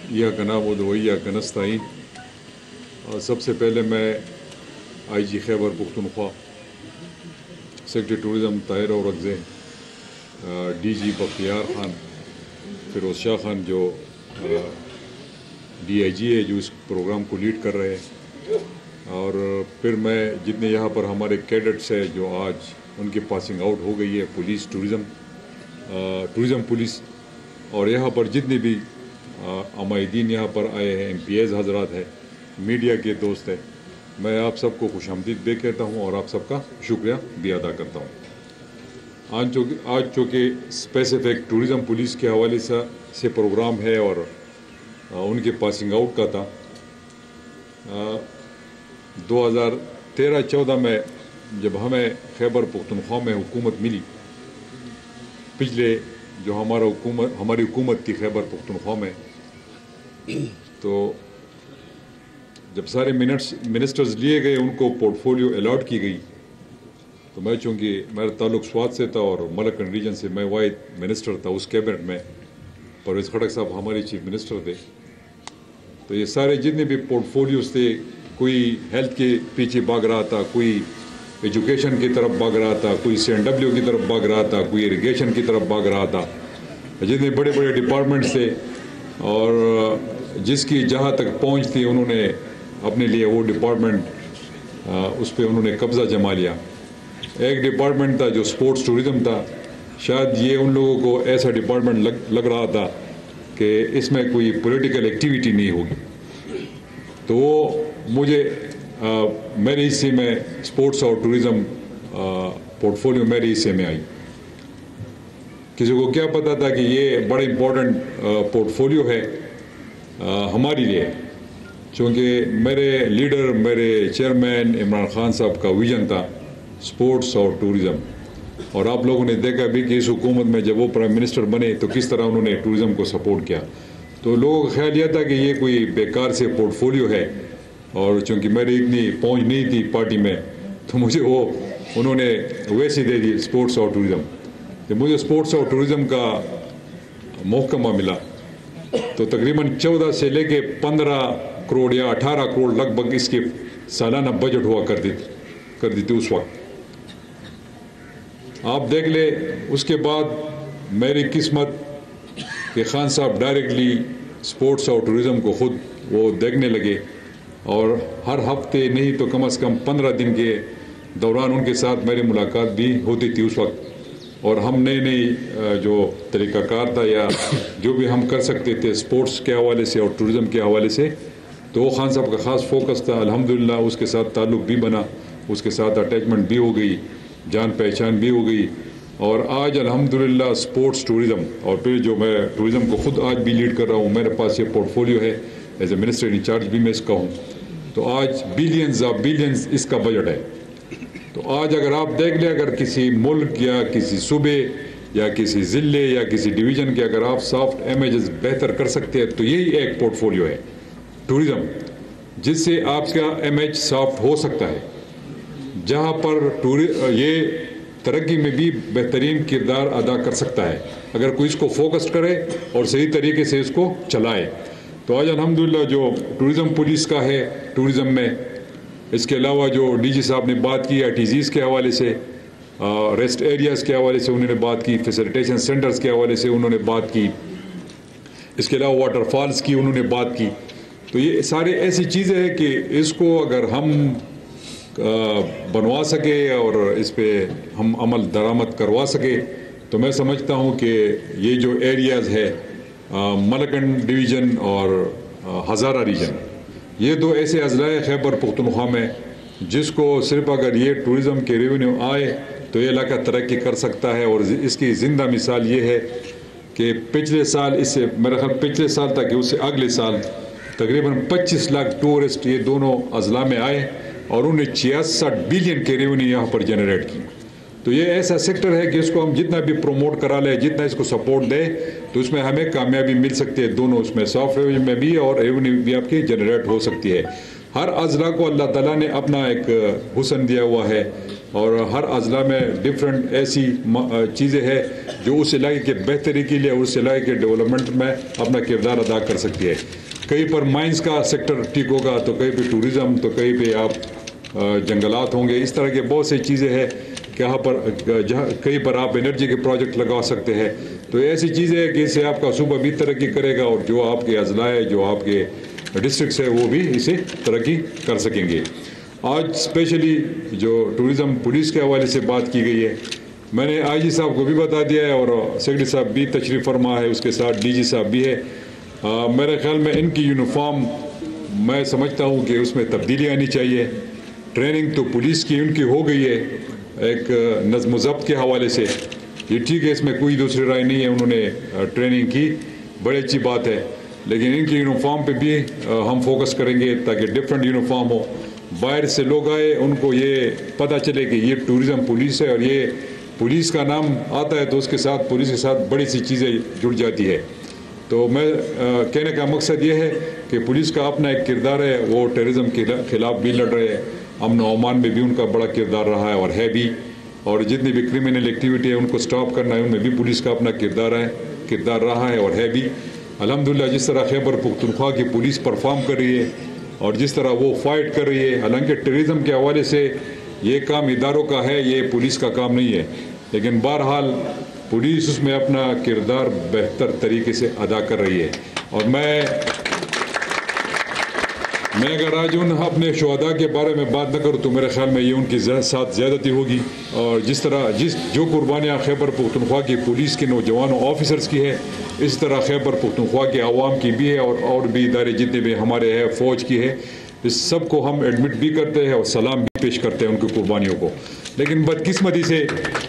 ایاک نعبد و ایاک نستعین. سب سے پہلے میں IG Khyber Pakhtunkhwa, secretary tourism Tahir Orakzai, DG Bakhtiar Khan, Feroz Shah Khan جو ڈی آئی جی ہے جو اس پروگرام کو لیڈ کر رہے ہیں، اور پھر میں جتنے یہاں پر ہمارے کیڈٹس ہیں جو آج ان کی پاسنگ آؤٹ ہو گئی ہے، پولیس ٹورزم پولیس، اور یہاں پر جتنے بھی عمائدین یہاں پر آئے ہیں، MPs حضرات ہیں، میڈیا کے دوست ہیں، میں آپ سب کو خوش آمدید بھی کہتا ہوں اور آپ سب کا شکریہ بھی ادا کرتا ہوں. آج چونکہ اسپیسیفک ٹورزم پولیس کے حوالے سے پروگرام ہے اور ان کے پاسنگ آؤٹ کا تھا. 2013-14 میں جب ہمیں خیبر پختونخوا میں حکومت ملی، پچھلے جو ہماری حکومت تھی خیبر پختونخوا میں، تو جب سارے منسٹرز لیے گئے، ان کو پورٹ فولیو الاٹ کی گئی، تو میں چونکہ میرا تعلق سوات سے تھا اور ملکن ریجن سے میں واحد منسٹر تھا اس کیبنٹ میں، پرویز خٹک صاحب ہمارے چیف منسٹر تھے، تو یہ سارے جتنے بھی پورٹ فولیوز تھے، کوئی ہیلتھ کے پیچھے بھاگ رہا تھا، کوئی ایجوکیشن کی طرف بھاگ رہا تھا، کوئی CNW کی طرف بھاگ رہا تھا، کوئی اریگیشن کی طرف بھاگ رہا تھا، جتنے بڑے بڑے ڈپارٹمنٹس تھے، اور جس کی جہاں تک پہنچ تھی انہوں نے اپنے لیے وہ ڈپارٹمنٹ اس پہ انہوں نے قبضہ جما لیا. ایک ڈپارٹمنٹ تھا جو سپورٹس ٹورزم تھا، شاید یہ ان لوگوں کو ایسا ڈپارٹمنٹ لگ رہا تھا کہ اس میں کوئی پولیٹیکل ایکٹیویٹی نہیں ہوگی، تو وہ مجھے میرے حصے میں سپورٹس اور ٹورزم پورٹ فولیو میرے حصے میں آئی. کسی کو کیا پتا تھا کہ یہ بڑا امپورٹنٹ پورٹ فولیو ہے ہمارے لیے، چونکہ میرے لیڈر، میرے چیئرمین عمران خان صاحب کا ویژن تھا سپورٹس اور ٹورزم، اور آپ لوگوں نے دیکھا بھی کہ اس حکومت میں جب وہ پرائم منسٹر بنے تو کس طرح انہوں نے ٹورزم کو سپورٹ کیا. تو لوگوں کا خیال یہ تھا کہ یہ کوئی بیکار سے پورٹ فولیو ہے، اور چونکہ میری اتنی پہنچ نہیں تھی پارٹی میں، تو مجھے وہ انہوں نے ویسے دے دی سپورٹس اور ٹورزم. جب مجھے سپورٹس اور ٹورزم کا محکمہ ملا تو تقریباً 14 سے لے کے 15 کروڑ یا 18 کروڑ لگ بھگ اس کے سالانہ بجٹ ہوا کرتی تھی اس وقت. آپ دیکھ لیں اس کے بعد میری قسمت کہ خان صاحب ڈائریکٹلی سپورٹس اور ٹورزم کو خود وہ دیکھنے لگے، اور ہر ہفتے نہیں تو کم از کم 15 دن کے دوران ان کے ساتھ میری ملاقات بھی ہوتی تھی اس وقت، اور ہم نئی جو طریقہ کار تھا یا جو بھی ہم کر سکتے تھے سپورٹس کے حوالے سے اور ٹورزم کے حوالے سے، تو وہ خان صاحب کا خاص فوکس تھا. الحمدللہ اس کے ساتھ تعلق بھی بنا، اس کے ساتھ اٹیچمنٹ بھی ہو گئی، جان پہچان بھی ہو گئی، اور آج الحمدللہ سپورٹس ٹورزم، اور پھر جو میں ٹورزم کو خود آج بھی لیڈ کر رہا ہوں، میرے پاس یہ پورٹ فولیو ہے، ایز اے منسٹر انچارج بھی میں اس کا ہوں، تو آج بلینز اس کا بجٹ ہے. تو آج اگر آپ دیکھ لیں، اگر کسی ملک یا کسی صوبے یا کسی ضلع یا کسی ڈویژن کے اگر آپ سافٹ امیجز بہتر کر سکتے ہیں تو یہی ایک پورٹ فولیو ہے ٹورزم، جس سے آپ کا امیج سافٹ ہو سکتا ہے، جہاں پر یہ ترقی میں بھی بہترین کردار ادا کر سکتا ہے اگر کوئی اس کو فوکس کرے اور صحیح طریقے سے اس کو چلائے. تو آج الحمدللہ جو ٹورزم پولیس کا ہے ٹورزم میں، اس کے علاوہ جو ڈی جی صاحب نے بات کی ITZs کے حوالے سے، ریسٹ ایریاز کے حوالے سے انہوں نے بات کی، فیسیلیٹیشن سینٹرز کے حوالے سے انہوں نے بات کی، اس کے علاوہ واٹر فالز کی انہوں نے بات کی. تو یہ سارے ایسی چیزیں ہیں کہ اس کو اگر ہم بنوا سکے اور اس پہ ہم عمل درآمد کروا سکے تو میں سمجھتا ہوں کہ یہ جو ایریاز ہے ملکن ڈویژن اور ہزارہ ریجن، یہ دو ایسے اضلاع خیبر پختونخوا میں جس کو صرف اگر یہ ٹورزم کے ریونیو آئے تو یہ علاقہ ترقی کر سکتا ہے. اور اس کی زندہ مثال یہ ہے کہ پچھلے سال، اس سے میرا خیال پچھلے سال تک کہ اس سے اگلے سال تقریباً 25 لاکھ ٹورسٹ یہ دونوں اضلاع میں آئے اور انہوں نے 66 بلین کے ریونیو یہاں پر جنریٹ کی. تو یہ ایسا سیکٹر ہے کہ اس کو ہم جتنا بھی پروموٹ کرا لیں، جتنا اس کو سپورٹ دیں تو اس میں ہمیں کامیابی مل سکتی ہے، دونوں اس میں سافٹ ویئر میں بھی اور ریونیو بھی آپ کی جنریٹ ہو سکتی ہے. ہر اضلاع کو اللہ تعالیٰ نے اپنا ایک حسن دیا ہوا ہے اور ہر اضلاع میں ڈفرینٹ ایسی چیزیں ہیں جو اس علاقے کے بہتری کے لیے اس علاقے کے ڈیولپمنٹ میں اپنا کردار ادا کر سکتی ہے. کہیں پر مائنز کا سیکٹر ٹھیک ہوگا تو کہیں پہ ٹورزم، تو کہیں پہ آپ جنگلات ہوں گے. اس طرح کے بہت سی چیزیں ہیں جہاں کہیں پر آپ انرجی کے پروجیکٹ لگا سکتے ہیں. تو ایسی چیزیں ہیں کہ اس سے آپ کا صوبہ بھی ترقی کرے گا اور جو آپ کے اضلاع ہے، جو آپ کے ڈسٹرکٹس ہے، وہ بھی اسے ترقی کر سکیں گے. آج اسپیشلی جو ٹورزم پولیس کے حوالے سے بات کی گئی ہے، میں نے آئی جی صاحب کو بھی بتا دیا ہے اور سیکرٹری صاحب بھی تشریف فرما ہے، اس کے ساتھ ڈی جی صاحب بھی ہے. میرے خیال میں ان کی یونیفارم میں سمجھتا ہوں کہ اس میں تبدیلی آنی چاہیے. ٹریننگ تو پولیس کی ان کی ہو گئی ہے ایک نظم و ضبط کے حوالے سے، یہ ٹھیک ہے، اس میں کوئی دوسری رائے نہیں ہے، انہوں نے ٹریننگ کی، بڑی اچھی بات ہے. لیکن ان کی یونیفارم پہ بھی ہم فوکس کریں گے تاکہ ڈفرینٹ یونیفارم ہو. باہر سے لوگ آئے، ان کو یہ پتہ چلے کہ یہ ٹورزم پولیس ہے اور یہ پولیس کا نام آتا ہے تو اس کے ساتھ پولیس کے ساتھ بڑی سی چیزیں جڑ جاتی ہے. تو میں کہنے کا مقصد یہ ہے کہ پولیس کا اپنا ایک کردار ہے، وہ ٹیررزم کے خلاف بھی لڑ رہے ہیں، امن و امان میں بھی ان کا بڑا کردار رہا ہے اور ہے بھی، اور جتنی بھی کرمنل ایکٹیویٹی ہے ان کو سٹاپ کرنا ہے، ان میں بھی پولیس کا اپنا کردار رہا ہے اور ہے بھی. الحمدللہ جس طرح خیبر پختونخوا کی پولیس پرفارم کر رہی ہے اور جس طرح وہ فائٹ کر رہی ہے، حالانکہ ٹیررزم کے حوالے سے یہ کام اداروں کا ہے، یہ پولیس کا کام نہیں ہے، لیکن بہرحال پولیس اس میں اپنا کردار بہتر طریقے سے ادا کر رہی ہے. اور میں اگر آج ان اپنے شہداء کے بارے میں بات نہ کروں تو میرے خیال میں یہ ان کے ساتھ زیادتی ہوگی. اور جو قربانیاں خیبر پختونخوا کی پولیس کے نوجوانوں آفیسرز کی ہے، اس طرح خیبر پختونخوا کے عوام کی بھی ہے اور بھی ادارے جتنے بھی ہمارے ہیں، فوج کی ہے، اس سب کو ہم ایڈمٹ بھی کرتے ہیں اور سلام بھی پیش کرتے ہیں ان کی قربانیوں کو. لیکن بدقسمتی سے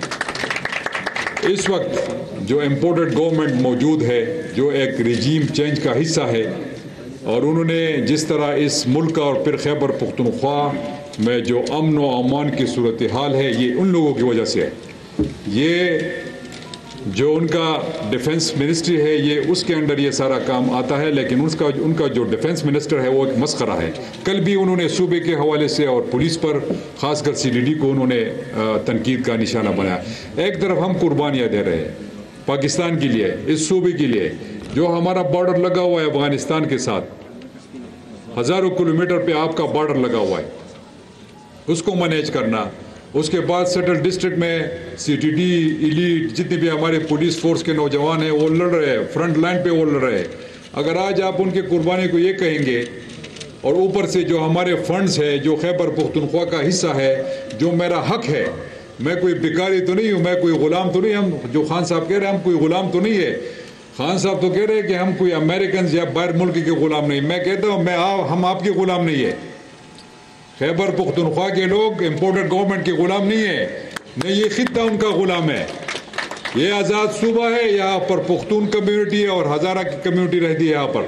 اس وقت جو امپورٹڈ گورنمنٹ موجود ہے، جو ایک رجیم چینج کا حصہ ہے، اور انہوں نے جس طرح اس ملک اور پھر خیبر پختونخوا میں جو امن و امان کی صورتحال ہے، یہ ان لوگوں کی وجہ سے ہے. یہ جو ان کا ڈیفنس منسٹری ہے، یہ اس کے انڈر یہ سارا کام آتا ہے، لیکن ان کا جو ڈیفنس منسٹر ہے وہ ایک مسخرہ ہے. کل بھی انہوں نے صوبے کے حوالے سے اور پولیس پر خاص کر CDD کو انہوں نے تنقید کا نشانہ بنایا. ایک طرف ہم قربانیاں دے رہے ہیں پاکستان کے لیے، اس صوبے کے لیے جو ہمارا بارڈر لگا ہوا ہے افغانستان کے ساتھ، ہزاروں کلومیٹر پہ آپ کا بارڈر لگا ہوا ہے، اس کو مینیج کرنا. اس کے بعد سیٹل ڈسٹرکٹ میں CTD ایلیٹ جتنے بھی ہمارے پولیس فورس کے نوجوان ہیں وہ لڑ رہے ہیں، فرنٹ لائن پہ وہ لڑ رہے ہیں. اگر آج آپ ان کے قربانی کو یہ کہیں گے اور اوپر سے جو ہمارے فنڈز ہے، جو خیبر پختونخوا کا حصہ ہے، جو میرا حق ہے، میں کوئی بیکاری تو نہیں ہوں، میں کوئی غلام تو نہیں. ہم جو خان صاحب کہہ رہے ہیں ہم کوئی غلام تو نہیں ہے، خان صاحب تو کہہ رہے ہیں کہ ہم کوئی امریکنز یا باہر ملک کے غلام نہیں. میں کہتا ہوں ہم آپ کے غلام نہیں ہے. خیبر پختونخوا کے لوگ امپورٹڈ گورنمنٹ کے غلام نہیں ہے، نہ یہ خطہ ان کا غلام ہے. یہ آزاد صوبہ ہے، یہاں پر پختون کمیونٹی ہے اور ہزارہ کی کمیونٹی رہتی ہے یہاں پر.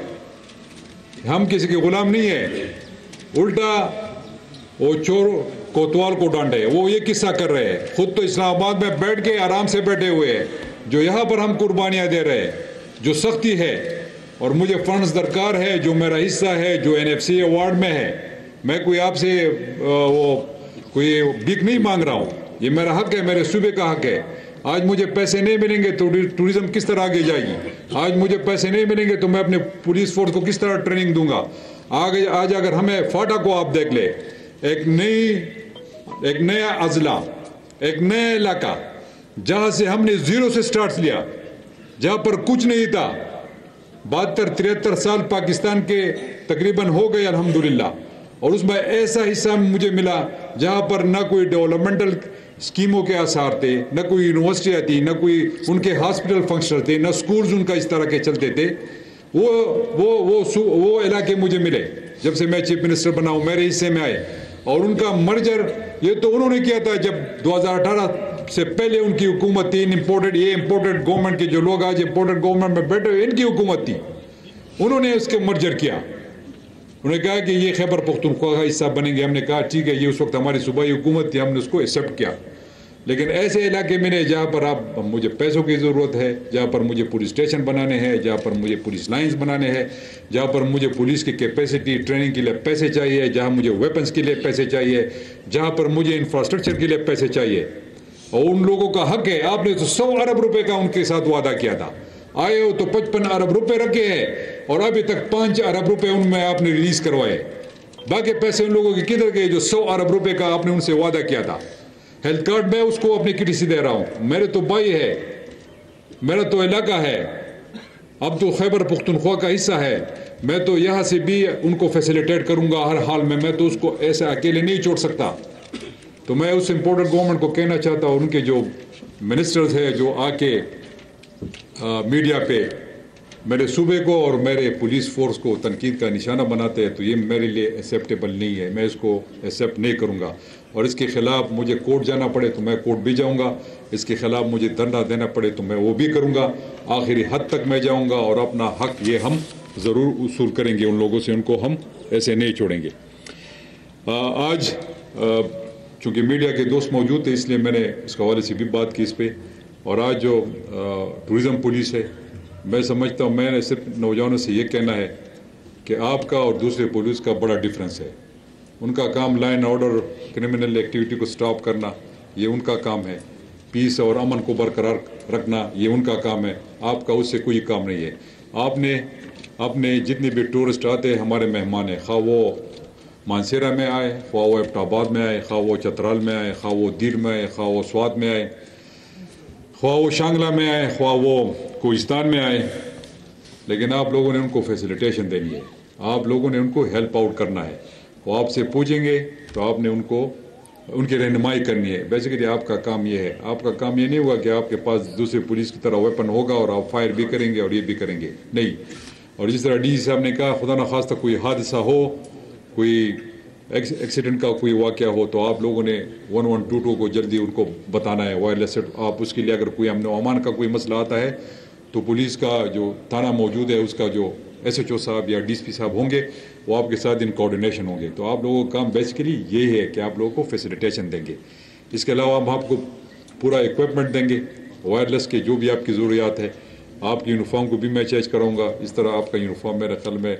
ہم کسی کے غلام نہیں ہے. الٹا وہ چور کوتوال کو ڈانٹے، وہ یہ قصہ کر رہے ہیں. خود تو اسلام آباد میں بیٹھ کے آرام سے بیٹھے ہوئے ہیں. جو یہاں پر ہم قربانیاں دے رہے ہیں، جو سختی ہے، اور مجھے فنڈز درکار ہے، جو میرا حصہ ہے، جو NFC ایوارڈ میں ہے. میں کوئی آپ سے کوئی بھیک نہیں مانگ رہا ہوں، یہ میرا حق ہے، میرے صوبے کا حق ہے. آج مجھے پیسے نہیں ملیں گے تو ٹورزم کس طرح آگے جائے گی؟ آج مجھے پیسے نہیں ملیں گے تو میں اپنے پولیس فورس کو کس طرح ٹریننگ دوں گا؟ آج اگر ہمیں فاٹا کو آپ دیکھ لے، ایک نیا اضلاع، ایک نیا علاقہ جہاں سے ہم نے زیرو سے سٹارٹ لیا، جہاں پر کچھ نہیں تھا. 72-73 سال پاکستان کے تقریباً ہو گئے الحمدللہ، اور اس میں ایسا حصہ مجھے ملا جہاں پر نہ کوئی ڈیولپمنٹل اسکیموں کے آثار تھے، نہ کوئی یونیورسٹیاں تھی، نہ کوئی ان کے ہاسپٹل فنکشن تھے، نہ سکولز ان کا اس طرح کے چلتے تھے. وہ علاقے مجھے ملے جب سے میں چیف منسٹر بنا ہوں، میرے حصے میں آئے. اور ان کا مرجر یہ تو انہوں نے کیا تھا جب 2018 سے پہلے ان کی حکومت تھی. امپورٹڈ گورنمنٹ کے جو لوگ آج امپورٹڈ گورنمنٹ میں بیٹھے ہوئے، ان کی حکومت تھی. انہوں نے اس کے مرجر کیا، انہوں نے کہا کہ یہ خیبر پختونخوا کا حصہ بنیں گے. ہم نے کہا ٹھیک ہے، یہ اس وقت ہماری صوبائی حکومت تھی، ہم نے اس کو ایکسیپٹ کیا. لیکن ایسے علاقے میں نہیں جہاں پر آپ مجھے پیسوں کی ضرورت ہے، جہاں پر مجھے پولیس اسٹیشن بنانے ہیں، جہاں پر مجھے پولیس لائنز بنانے ہیں، جہاں پر مجھے پولیس کی کیپیسٹی ٹریننگ کے لیے پیسے چاہیے، جہاں مجھے ویپنز کے لیے پیسے چاہیے، جہاں پر مجھے انفراسٹرکچر کے لیے پیسے چاہیے. اور ان لوگوں کا حق ہے. آپ نے تو 100 ارب روپے کا ان کے ساتھ وعدہ کیا تھا، آئے ہو تو 55 ارب روپے رکھے ہیں اور ابھی تک 5 ارب روپے ان میں آپ نے ریلیز کروائے. باقی پیسے ان لوگوں کے کدھر گئے جو 100 ارب روپے کا آپ نے ان سے وعدہ کیا تھا؟ ہیلتھ کارڈ میں اس کو اپنی کٹی سے دے رہا ہوں، میرے تو بھائی ہے، میرا تو علاقہ ہے، اب تو خیبر پختونخوا کا حصہ ہے. میں تو یہاں سے بھی ان کو فیسیلیٹیٹ کروں گا ہر حال میں تو اس کو ایسے اکیلے نہیں چھوڑ سکتا. تو میں اس امپورٹنٹ گورنمنٹ کو کہنا چاہتا ہوں، ان کے جو منسٹرز ہیں جو آ کے میڈیا پہ میرے صوبے کو اور میرے پولیس فورس کو تنقید کا نشانہ بناتے ہیں، تو یہ میرے لیے ایکسیپٹیبل نہیں ہے. میں اس کو ایکسیپٹ نہیں کروں گا اور اس کے خلاف مجھے کورٹ جانا پڑے تو میں کورٹ بھی جاؤں گا، اس کے خلاف مجھے دھرنا دینا پڑے تو میں وہ بھی کروں گا. آخری حد تک میں جاؤں گا اور اپنا حق یہ ہم ضرور وصول کریں گے ان لوگوں سے، ان کو ہم ایسے نہیں چھوڑیں گے. آج چونکہ میڈیا کے دوست موجود تھے اس لیے میں نے اس حوالے سے بھی بات کی اس پہ. اور آج جو ٹورزم پولیس ہے، میں سمجھتا ہوں میں نے صرف نوجوانوں سے یہ کہنا ہے کہ آپ کا اور دوسرے پولیس کا بڑا ڈفرینس ہے. ان کا کام لائن آرڈر کرمنل ایکٹیویٹی کو سٹاپ کرنا، یہ ان کا کام ہے. پیس اور امن کو برقرار رکھنا، یہ ان کا کام ہے. آپ کا اس سے کوئی کام نہیں ہے. آپ نے اپنے جتنے بھی ٹورسٹ آتے ہیں ہمارے مہمان ہیں، خواہ وہ مانسیرا میں آئے، خواہ وہ ایبٹ آباد میں آئے، خواہ وہ چترال میں آئے، خواہ وہ دیر میں آئے، خواہ وہ سوات میں آئے، خواہ وہ شانگلہ میں آئے، خواہ وہ کوہستان میں آئے، لیکن آپ لوگوں نے ان کو فیسیلیٹیشن دینی ہے، آپ لوگوں نے ان کو ہیلپ آؤٹ کرنا ہے. وہ آپ سے پوچھیں گے تو آپ نے ان کو ان کی رہنمائی کرنی ہے. بیسیکلی آپ کا کام یہ ہے. آپ کا کام یہ نہیں ہوگا کہ آپ کے پاس دوسرے پولیس کی طرح ویپن ہوگا اور آپ فائر بھی کریں گے اور یہ بھی کریں گے، نہیں. اور جس طرح ڈی سی صاحب نے کہا خدا نخواستہ کوئی حادثہ ہو، کوئی ایکسیڈنٹ کا کوئی واقعہ ہو تو آپ لوگوں نے 1122 کو جلدی ان کو بتانا ہے وائرلیس. آپ اس کے لیے اگر کوئی امن و امان کا کوئی مسئلہ آتا ہے تو پولیس کا جو تھانہ موجود ہے اس کا جو ایس ایچ او صاحب یا ڈی سی پی صاحب ہوں گے وہ آپ کے ساتھ ان کوآرڈینیشن ہوں گے. تو آپ لوگوں کا کام بیسیکلی یہ ہے کہ آپ لوگوں کو فیسیلیٹیشن دیں گے. اس کے علاوہ ہم آپ کو پورا اکوپمنٹ دیں گے، وائرلیس کے جو بھی آپ کی ضروریات ہے. آپ کی یونیفارم کو بھی میں چینج کراؤں گا. اس طرح آپ کا یونیفارم میرے خیال میں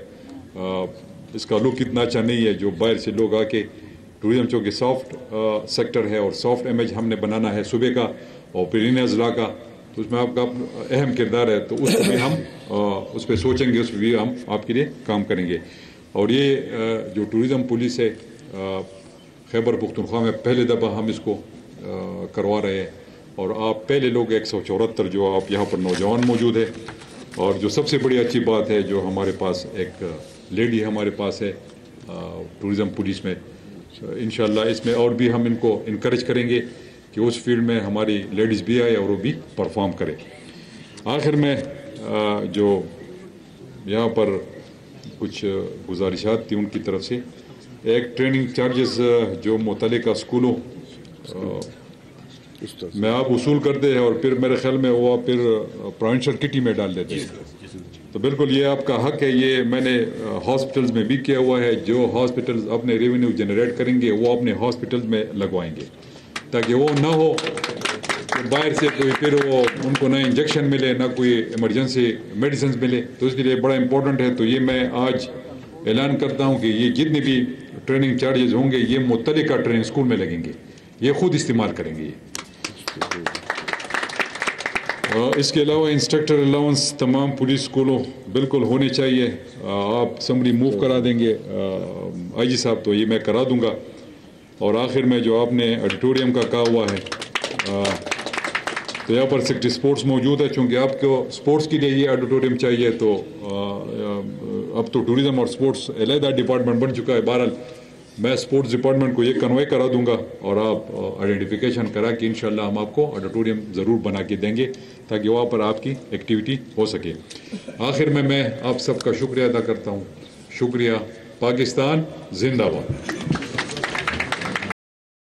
اس کا لک اتنا اچھا نہیں ہے جو باہر سے لوگ آ کے ٹوریزم چونکہ سافٹ سیکٹر ہے اور سافٹ امیج ہم نے بنانا ہے صوبے کا اور پرین اضلاع کا، تو اس میں آپ کا اہم کردار ہے. تو اس پہ بھی ہم اس پہ سوچیں گے، اس پہ بھی ہم آپ کے لیے کام کریں گے. اور یہ جو ٹوریزم پولیس ہے خیبر پختونخوا میں پہلے دفعہ ہم اس کو کروا رہے ہیں. اور آپ پہلے لوگ 174 جو آپ یہاں پر نوجوان موجود ہے. اور جو سب سے بڑی اچھی بات ہے جو ہمارے پاس ایک لیڈی ہمارے پاس ہے ٹوریزم پولیس میں. انشاءاللہ اس میں اور بھی ہم ان کو انکریج کریں گے کہ اس فیلڈ میں ہماری لیڈیز بھی آئے اور وہ بھی پرفارم کرے. آخر میں جو یہاں پر کچھ گزارشات تھی ان کی طرف سے، ایک ٹریننگ چارجز جو متعلقہ اسکولوں میں آپ وصول کرتے ہیں اور پھر میرے خیال میں وہ پھر پروونشل کٹی میں ڈال دیتے ہیں. تو بالکل یہ آپ کا حق ہے. یہ میں نے ہاسپٹلز میں بھی کیا ہوا ہے. جو ہاسپٹلز اپنے ریونیو جنریٹ کریں گے وہ اپنے ہاسپٹلز میں لگوائیں گے تاکہ وہ نہ ہو کہ باہر سے کوئی پھر وہ ان کو نہ انجیکشن ملے نہ کوئی ایمرجنسی میڈیسنز ملے. تو اس کے لیے بڑا امپورٹنٹ ہے. تو یہ میں آج اعلان کرتا ہوں کہ یہ جتنے بھی ٹریننگ چارجز ہوں گے یہ متعلقہ ٹریننگ اسکول میں لگیں گے، یہ خود استعمال کریں گے. اس کے علاوہ انسٹرکٹر الاؤنس تمام پولیس اسکولوں بالکل ہونے چاہیے. آپ سمری موو کرا دیں گے آئی جی صاحب، تو یہ میں کرا دوں گا. اور آخر میں جو آپ نے آڈیٹوریم کا کہا ہوا ہے تو یہاں پر سیکٹری سپورٹس موجود ہے. چونکہ آپ کو سپورٹس کے لیے یہ آڈیٹوریم چاہیے تو اب تو ٹوریزم اور سپورٹس علیحدہ ڈپارٹمنٹ بن چکا ہے. بہرحال میں سپورٹس ڈپارٹمنٹ کو یہ کنوے کرا دوں گا اور آپ آئیڈینٹیفیکیشن کرا کہ انشاءاللہ ہم آپ کو آڈیٹوریم ضرور بنا کے دیں گے تاکہ وہاں پر آپ کی ایکٹیویٹی ہو سکے. آخر میں آپ سب کا شکریہ ادا کرتا ہوں. شکریہ. پاکستان زندہ باد.